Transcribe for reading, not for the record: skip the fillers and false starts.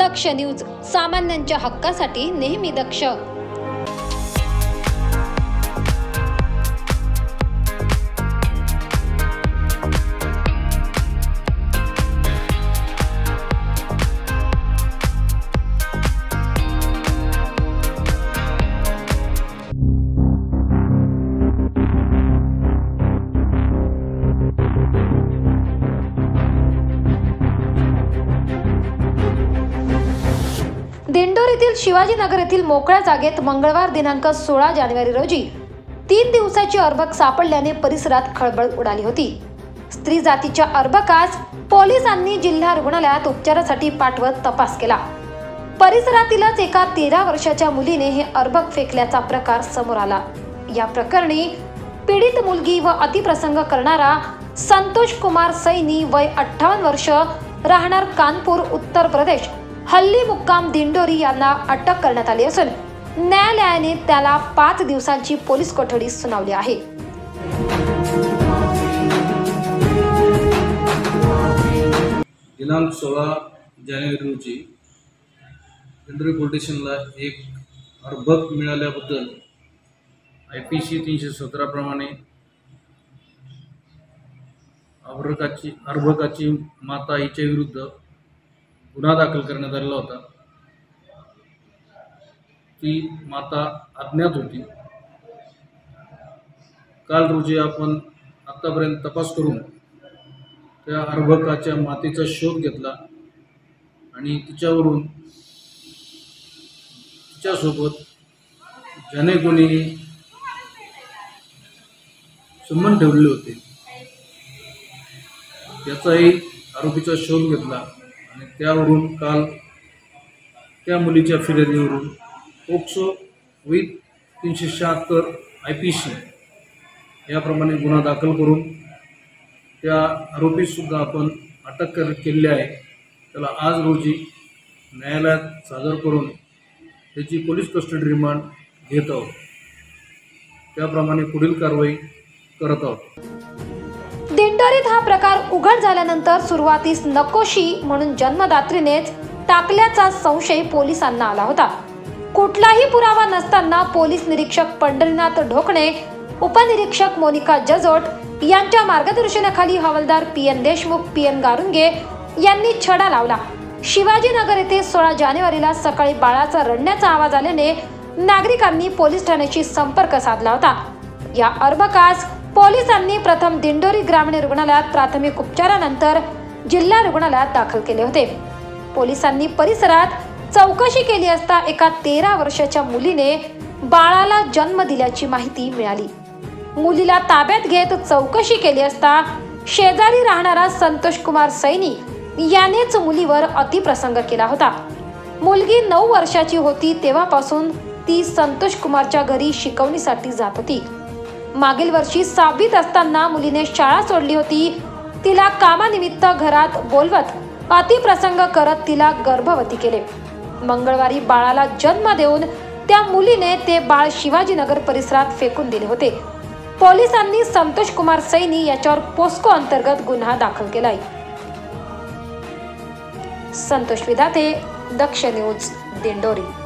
दक्ष news, सामान्यांच्या हक्कासाठी नेहमी दक्ष। दिंडोरीतील शिवाजीनगर येथील मोकळ्या जागेत मंगळवार दिनांक 16 जानेवारी रोजी 3 दिवसाची अर्भक सापडल्याने परिसरात खळबळ उडाली होती। स्त्री जातीच्या अर्भकास पोलिसांनी जिल्हा रुग्णालयात उपचारासाठी पाठवत तपास केला। परिसरातीलच एका 13 वर्षाच्या मुलीने हे अर्भक फेकल्याचा प्रकार समोर आला। या प्रकरणी पीडित मुलगी व अतिप्रसंग करणारा संतोष कुमार सैनी वय 58 वर्ष राहणार कानपूर उत्तर प्रदेश हल्ली मुक्काम दिंडोरी यांना अटक करण्यात आली असून न्यायालयाने त्याला 5 दिवसांची पोलीस कोठडी सुनावली आहे। दिनांक 16 जानेवारी रोजी दिंडोरी पोलीस स्टेशनला एक अर्भक मिळाल्याबद्दल IPC 317 प्रमाणे अर्भकाची माता हिच्या विरुद्ध गुन्हा दाखल करण्यात आलेला होता। ती माता अज्ञात होती। काल रोजी आपण आतापर्यंत तपास करून त्या अर्भकाच्या मातेचा शोध घेतला आणि तिच्यावरून तिच्यासोबत ज्याने कोणी संबंध ठेवलेले होते त्याचाही आरोपीचा शोध घेतला आणि त्यावरून काल त्या मुलीच्या फिर्यादीवरून पोक्सो विथ 376 IPC याप्रमाणे गुन्हा दाखल करून त्या आरोपीसुद्धा आपण अटक केलेली आहे। त्याला आज रोजी न्यायालयात सादर करून त्याची पोलीस कस्टडी रिमांड घेत आहोत। त्याप्रमाणे पुढील कारवाई करत आहोत। दिंडोरीत हा प्रकार उघड झाल्यानंतर सुरुवातीस नकोशी म्हणून जन्मदात्रीनेच टाकल्याचा संशय पोलिसांना आला होता। कुठलाही पुरावा नसताना पोलीस निरीक्षक पंढरीनाथ ढोकणे, उपनिरीक्षक मोनिका जजोट यांच्या मार्गदर्शनाखाली हवालदार PN देशमुख, PN गारुंगे यांनी छडा लावला। शिवाजीनगर येथे 16 जानेवारीला सकाळी बाळाचा रडण्याचा आवाज आल्याने नागरिकांनी पोलीस ठाण्याशी संपर्क साधला होता। या अर्भकास पोलिसांनी प्रथम दिंडोरी ग्रामीण रुग्णालयात प्राथमिक उपचारानंतर जिल्हा रुग्णालयात दाखल केले होते। पोलिसांनी परिसरात चौकशी केली असता एका 13 वर्षाच्या मुलीने बाळाला जन्म दिल्याची माहिती मिळाली। मुलीला ताब्यात घेत चौकशी केली असता शेजारी राहणारा संतोष कुमार सैनी यानेच मुलीवर अतिप्रसंग केला होता। मुलगी 9 वर्षाची होती तेव्हापासून ती संतोष कुमारच्या घरी शिकवणीसाठी जात होती। मागील वर्षी 6वीत असताना मुलीने शाळा सोडली होती। तिला कामानिमित्त घरात बोलवत अतिप्रसंग करत तिला गर्भवती केले। मंगळवारी बाळाला जन्म देऊन त्या मुलीने ते बाळ शिवाजीनगर परिसरात फेकून दिले होते। पोलिसांनी संतोष कुमार सैनी याच्यावर पोस्को अंतर्गत गुन्हा दाखल केलाय। संतोष विधाते, दक्ष न्यूज, दिंडोरी।